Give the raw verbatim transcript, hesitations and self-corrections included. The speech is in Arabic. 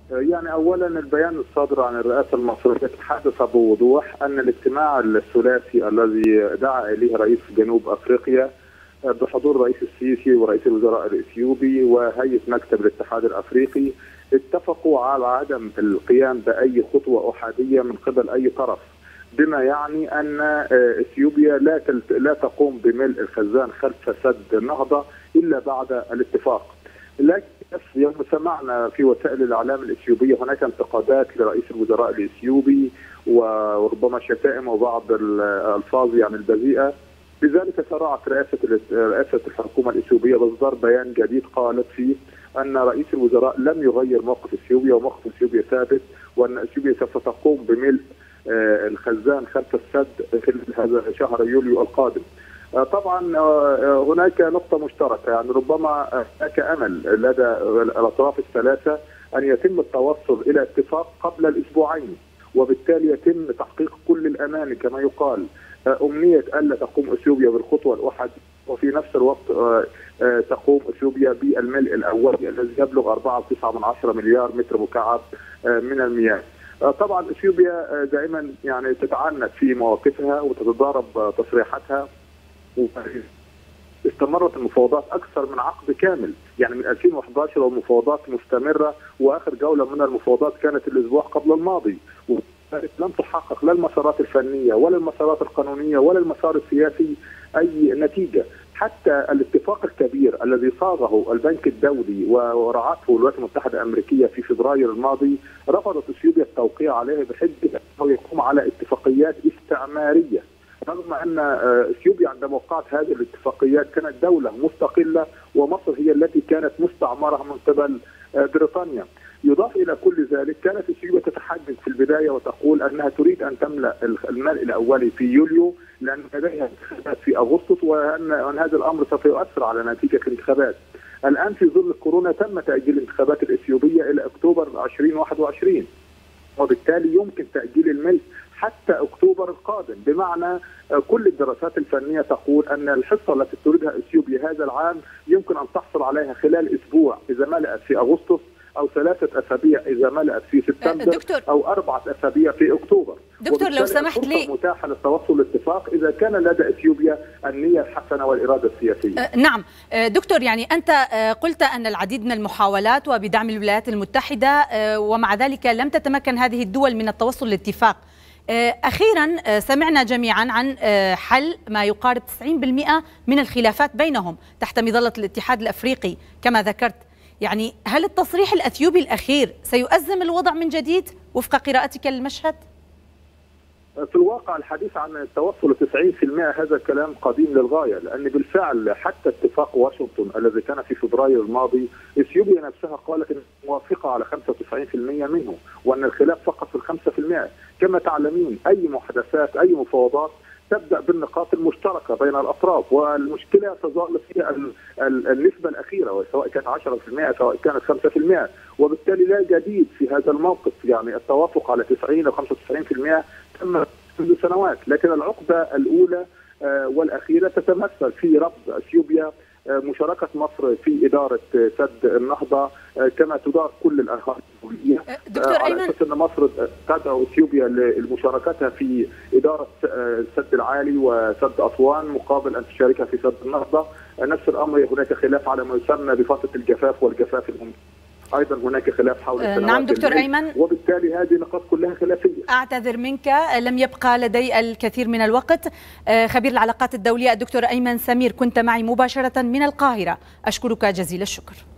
يعني اولا البيان الصادر عن الرئاسه المصريه تحدث بوضوح ان الاجتماع الثلاثي الذي دعا اليه رئيس جنوب افريقيا بحضور الرئيس السيسي ورئيس الوزراء الاثيوبي وهيئه مكتب الاتحاد الافريقي اتفقوا على عدم القيام باي خطوه احاديه من قبل اي طرف، بما يعني ان اثيوبيا لا لا تقوم بملء الخزان خلف سد النهضه الا بعد الاتفاق. لكن يوم سمعنا في وسائل الاعلام الاثيوبيه هناك انتقادات لرئيس الوزراء الاثيوبي وربما شتائم وبعض الالفاظ يعني البذيئه، لذلك سرعت رئاسه رئاسه الحكومه الاثيوبيه باصدار بيان جديد قالت فيه ان رئيس الوزراء لم يغير موقف اثيوبيا وموقف اثيوبيا ثابت، وان اثيوبيا سوف تقوم بملء الخزان خلف السد خلال هذا شهر يوليو القادم. طبعا هناك نقطة مشتركة، يعني ربما هناك أمل لدى الأطراف الثلاثة أن يتم التوصل إلى اتفاق قبل الأسبوعين، وبالتالي يتم تحقيق كل الأماني كما يقال. أمنية ألا تقوم أثيوبيا بالخطوة الأحادية، وفي نفس الوقت تقوم أثيوبيا بالملء الأولي الذي يبلغ أربعة فاصلة تسعة مليار متر مكعب من المياه. طبعا أثيوبيا دائما يعني تتعنت في مواقفها وتتضارب تصريحاتها، استمرت المفاوضات اكثر من عقد كامل، يعني من ألفين وأحد عشر والمفاوضات مستمره، واخر جوله من المفاوضات كانت الاسبوع قبل الماضي، ولم تحقق لا المسارات الفنيه ولا المسارات القانونيه ولا المسار السياسي اي نتيجه. حتى الاتفاق الكبير الذي صاغه البنك الدولي ورعته الولايات المتحده الامريكيه في فبراير الماضي رفضت اثيوبيا التوقيع عليه بحجه انه يقوم على اتفاقيات استعماريه، رغم ان اثيوبيا عندما وقعت هذه الاتفاقيات كانت دوله مستقله ومصر هي التي كانت مستعمره من قبل بريطانيا. يضاف الى كل ذلك كانت اثيوبيا تتحدث في البدايه وتقول انها تريد ان تملا الملء الاولي في يوليو لان لديها انتخابات في اغسطس، وان هذا الامر سوف يؤثر على نتيجه الانتخابات. الان في ظل الكورونا تم تاجيل الانتخابات الاثيوبيه الى اكتوبر ألفين وواحد وعشرين، وبالتالي يمكن تاجيل الملء حتى اكتوبر القادم، بمعنى كل الدراسات الفنيه تقول ان الحصه التي تريدها اثيوبيا هذا العام يمكن ان تحصل عليها خلال اسبوع اذا ملأت في اغسطس، او ثلاثه اسابيع اذا ملأت في سبتمبر، دكتور. او اربعه اسابيع في اكتوبر. دكتور لو سمحت لي، متاحه للتوصل لاتفاق اذا كان لدى اثيوبيا النيه الحسنه والاراده السياسيه. أه نعم دكتور، يعني انت قلت ان العديد من المحاولات وبدعم الولايات المتحده ومع ذلك لم تتمكن هذه الدول من التوصل لاتفاق. أخيرا سمعنا جميعا عن حل ما يقارب تسعين بالمئة من الخلافات بينهم تحت مظلة الاتحاد الأفريقي كما ذكرت. يعني هل التصريح الأثيوبي الأخير سيؤزم الوضع من جديد وفق قراءتك للمشهد؟ في الواقع الحديث عن التوصل ل تسعين بالمئة هذا كلام قديم للغايه، لان بالفعل حتى اتفاق واشنطن الذي كان في فبراير الماضي اثيوبيا نفسها قالت انها موافقه على خمسة وتسعين بالمئة منه، وان الخلاف فقط في الخمسة بالمئة. كما تعلمين اي محادثات اي مفاوضات تبدا بالنقاط المشتركه بين الاطراف، والمشكله تظل فيها النسبه الاخيره سواء كانت عشرة بالمئة سواء كانت خمسة بالمئة، وبالتالي لا جديد في هذا الموقف. يعني التوافق على تسعين او خمسة وتسعين بالمئة تم منذ سنوات، لكن العقده الاولى والاخيره تتمثل في رفض اثيوبيا مشاركه مصر في اداره سد النهضه كما تدار كل الانهار الدوليه. دكتور على ايمن، اساس ان مصر تدعو اثيوبيا لمشاركتها في اداره السد العالي وسد اسوان مقابل ان تشاركها في سد النهضه. نفس الامر هناك خلاف على ما يسمى بفتره الجفاف والجفاف الممتد. ايضا هناك خلاف حول السنوات. نعم دكتور ايمن، وبالتالي هذه نقاط كلها خلافيه. اعتذر منك لم يبقى لدي الكثير من الوقت. خبير العلاقات الدوليه الدكتور ايمن سمير كنت معي مباشره من القاهره، اشكرك جزيل الشكر.